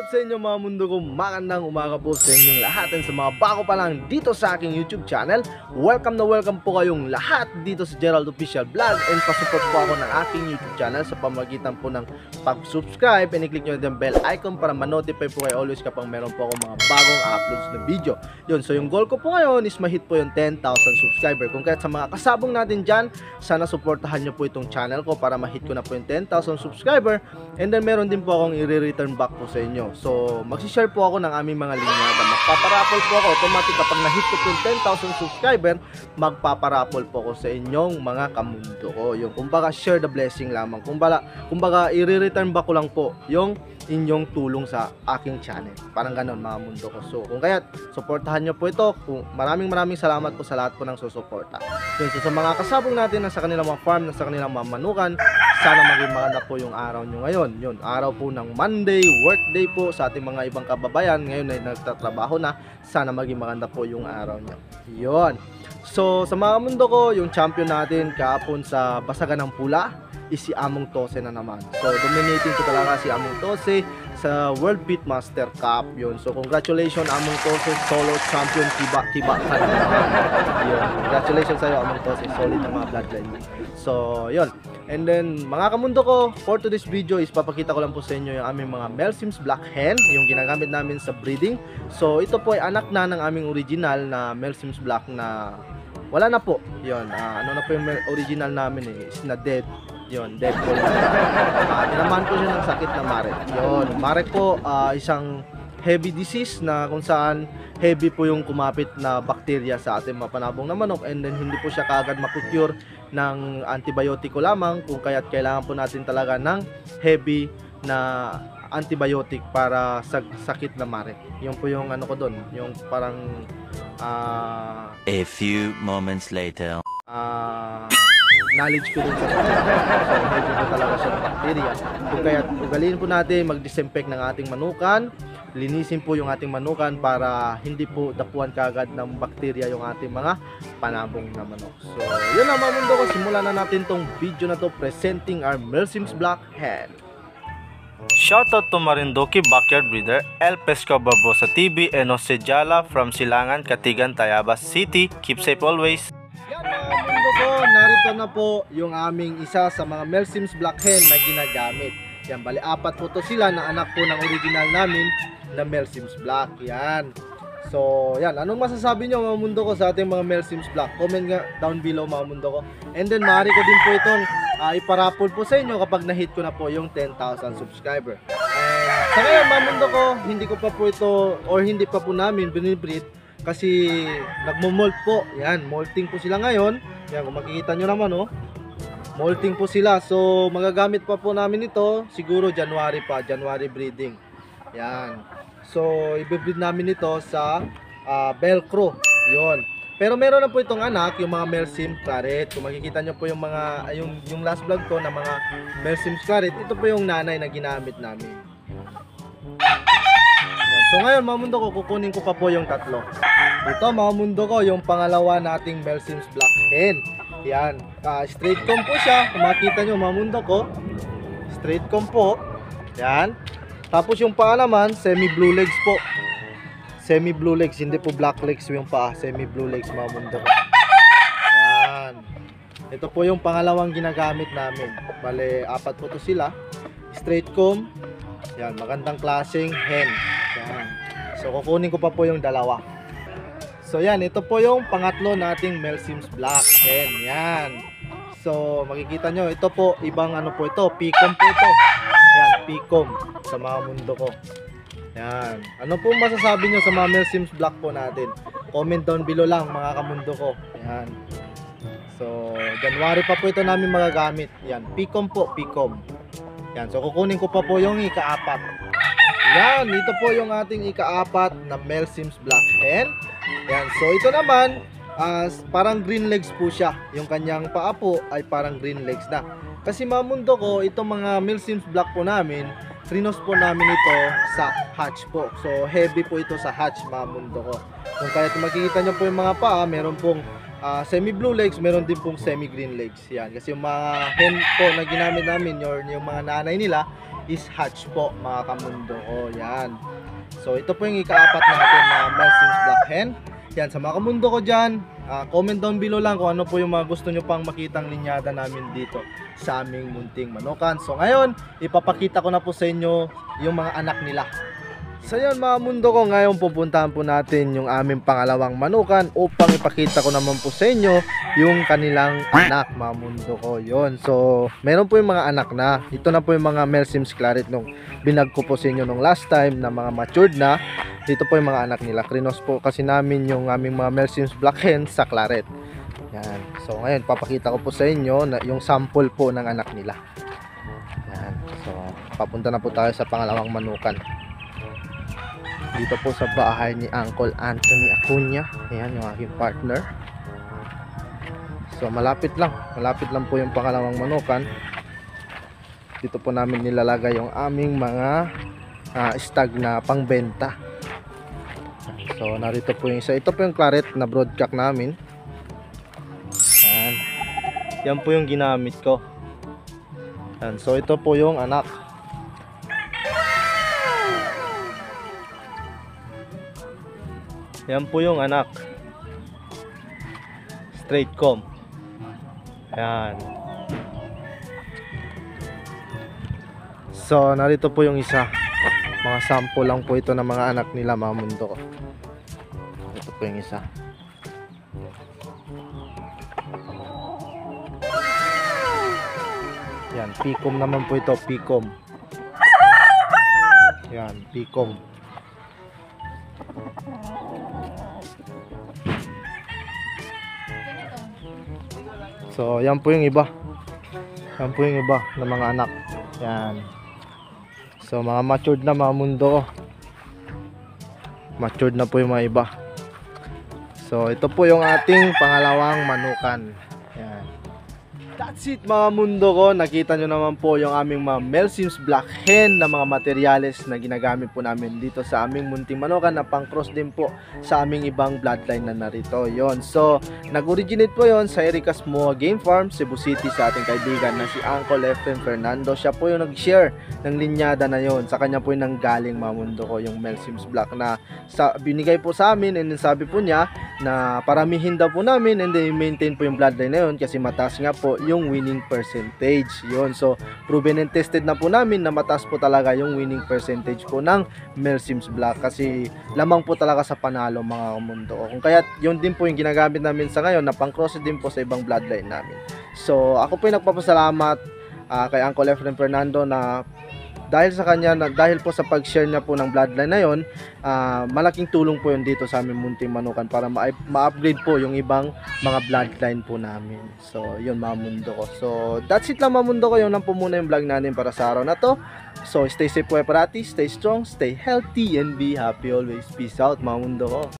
up sa inyo mga mundo ko? Magandang umaga po sa inyong lahat. And sa mga bago pa lang dito sa aking YouTube channel, welcome na welcome po kayong lahat dito sa Gerald Official Vlog. And pasupport po ako ng aking YouTube channel sa pamagitan po ng pag-subscribe. And i-click nyo yung bell icon para ma-notify po kayo always kapag meron po akong mga bagong uploads na video. Yun, so yung goal ko po ngayon is ma-hit po yung 10,000 subscriber. Kung kaya sa mga kasabong natin dyan, sana supportahan nyo po itong channel ko para ma-hit ko na po yung 10,000 subscriber. And then meron din po akong i-return back po sa inyo. So magsishare po ako ng aming mga linyada. Magpaparapol po ako automatic kapag na-hit ko po yung 10,000 subscriber. Magpaparapol po ako sa inyong mga kamundo ko. Yung kumbaga share the blessing lamang. Kumbaga i-return back ko lang po yung inyong tulong sa aking channel. Parang ganon mga mundo ko. So kung kaya suportahan nyo po ito. Maraming salamat po sa lahat po ng susuporta. So sa mga kasabong natin na sa kanilang mga farm, na sa kanilang mga manukan, sana maging maganda po yung araw nyo ngayon. Yun, araw po ng Monday, workday po sa ating mga ibang kababayan. Ngayon ay nagtatrabaho na. Sana maging maganda po yung araw nyo. Yun. So sa mga mundo ko, yung champion natin kahapon sa Basagan ng Pula is si Among Tose na naman. So dominating ko talaga si Among Tose sa World Beatmaster Cup. Yun. So congratulations Among Tose, solo champion, tiba ka na. Yun. Congratulations sa'yo Among Tose, solid na mga bloodline. So yun. And then mga kamundo ko, for today's video is papakita ko lang po sa inyo yung aming mga Melsims Black Hen, yung ginagamit namin sa breeding. So ito po ay anak na ng aming original na Melsims Black na wala na po. Yun. Ano na po yung original namin eh, is na dead. Yun, dead ball. Tinamaan po siya ng sakit na Marek. Yun, Marek po isang heavy disease na kung saan heavy po yung kumapit na bakterya sa ating mapanabong na manok, and then hindi po siya kaagad makukure ng antibiotiko lamang, kung kaya't kailangan po natin talaga ng heavy na antibiotic para sa sakit na Marek. Yun po yung ano ko doon, yung parang a few moments later. Knowledge ko dun sa so heavy po talaga siya ng bacteria. Kung kaya ugaliin po natin mag-disinfect ng ating manukan, linisin po yung ating manukan para hindi po dapuan kagad ng bakterya yung ating mga panabong na manok. So yun na mga mundo ko, simulan na natin tong video na to presenting our Melsims Black Hen. Shoutout to Marinduque Backyard Breeder, El Pesco Barbosa TV, and Jose Jala from Silangan, Katigan, Tayabas City. Keep safe always. Yan mga mundo ko, narito na po yung aming isa sa mga Melsims Black Hen na ginagamit. Yan, bali apat po to sila na anak po ng original namin na Melsims Black. Yan. So, yan. Anong masasabi nyo mga mundo ko sa ating mga Melsims Black? Comment nga down below mga mundo ko. And then, maaari ko din po itong iparapol po sa inyo kapag na-hit ko na po yung 10,000 subscriber. And sa ngayon mga mundo ko, hindi ko pa po ito or hindi pa po namin binibreed kasi nagmo-molt po. Yan, molting po sila ngayon. Yan, kung makikita nyo naman, oh. Molting po sila. So, magagamit pa po namin ito siguro January pa, January breeding. Yan. So, i-breed namin ito sa Velcro. Yon. Pero meron na po itong anak, yung mga Melsims Claret. Kung makikita nyo po yung mga, yung last vlog ko na mga Melsims Claret, ito po yung nanay na ginamit namin. So ngayon mga mundo ko, kukunin ko pa po yung tatlo. Ito mga mundo ko, yung pangalawa nating Melsims Black Hen. Yan, straight comb po siya. Kung makita nyo mga mundo ko, straight comb po. Yan. Tapos yung paa naman, semi blue legs po. Semi blue legs, hindi po black legs yung paa. Semi blue legs mga mundo ko. Yan. Ito po yung pangalawang ginagamit namin. Bale, apat po to sila. Straight comb. Yan, magandang klaseng hen. Yan. So kukunin ko pa po yung dalawa. So yan, ito po yung pangatlo nating Melsims Black Hen. Yan. So makikita nyo, ito po ibang ano po ito, Picom po ito. Yan, Picom sa mga mundo ko. Yan. Ano po masasabi nyo sa mga Melsims Black po natin? Comment down below lang mga kamundo ko. Yan. So January pa po ito namin magagamit. Yan, Picom po, Picom. Yan, so kukunin ko pa po yung ikaapat. Yan, ito po yung ating ikaapat na Melsims Black Hen. Yan, so ito naman parang green legs po siya. Yung kanyang paa po ay parang green legs na. Kasi mga mundo ko, itong mga Melsims Black po namin, trinos po namin ito sa hatch po. So heavy po ito sa hatch mga mundo ko. Kung kaya makikita nyo po yung mga paa, meron pong semi blue legs, meron din pong semi green legs. Yan, kasi yung mga hen po na ginamit namin, yung mga nanay nila is hatch po mga kamundo ko. Yan. So ito po yung ikaapat natin na Melsim's Black Hen. Yan, sa mga kamundo ko dyan, comment down below lang kung ano po yung mga gusto nyo pang makitang linyada namin dito sa aming munting manukan. So ngayon, ipapakita ko na po sa inyo yung mga anak nila. So yun mga mundo ko, ngayon pupuntahan po natin yung aming pangalawang manukan upang ipakita ko naman po sa inyo yung kanilang anak mga mundo ko. Yun, so meron po yung mga anak na. Ito na po yung mga Melsim's Claret nung binag ko po sa inyo nung last time na mga matured na. Dito po yung mga anak nila. Krinos po kasi namin yung aming mga Melsim's Black Hen sa Claret. Yan. So ngayon papakita ko po sa inyo na yung sample po ng anak nila. Yan. So papunta na po tayo sa pangalawang manukan. Dito po sa bahay ni Uncle Anthony Acuña. Ayan yung aking partner. So malapit lang po yung pangalawang manukan. Dito po namin nilalagay yung aming mga stag na pangbenta. So narito po yung isa. Ito po yung Claret na broadcock namin. Ayan. Yan po yung ginamit ko. Ayan. So ito po yung anak. Yan po yung anak. Straight comb. Ayan. So narito po yung isa. Mga sample lang po ito ng mga anak nila mga mundo ko. Ito po yung isa. Yan, Picom naman po ito, Picom. Yan, Picom. So, yan po yung iba. Yan po yung iba ng mga anak. Yan. So, mga matured na mga mundo ko. Matured na po yung mga iba. So, ito po yung ating pangalawang manukan. Yan. That's it mga mundo ko. Nakita nyo naman po yung aming mga Melsim's Black Hen na mga materyales na ginagamit po namin dito sa aming munting manukan na pang cross din po sa aming ibang bloodline na narito. Yon. So, nag-originate po yon sa Ericas Moa Game Farm, Cebu City, sa ating kaibigan na si Uncle Efren Fernando. Siya po yung nag-share ng linyada na yon. Sa kanya po yung nanggaling mga mundo ko yung Melsim's Black na binigay po sa amin, and then sabi po niya na paramihin daw po namin and then maintain po yung bloodline na yon kasi mataas nga po yung winning percentage. Yon. So, proven and tested na po namin na mataas po talaga yung winning percentage po ng Melsim's Black kasi lamang po talaga sa panalo mga mundo. Kung kaya yun din po yung ginagamit namin sa ngayon na pang-cross din po sa ibang bloodline namin. So, ako po yung nagpapasalamat kay Uncle Efren Fernando na dahil sa kanya, dahil po sa pag-share niya po ng bloodline na yon, malaking tulong po yun dito sa aming munting manukan para ma-upgrade po yung ibang mga bloodline po namin. So yun mga mundo ko. So that's it lang mga mundo ko. Yun lang po muna yung vlog natin para sa araw na to. So stay safe po parati, stay strong, stay healthy, and be happy always. Peace out mga mundo ko.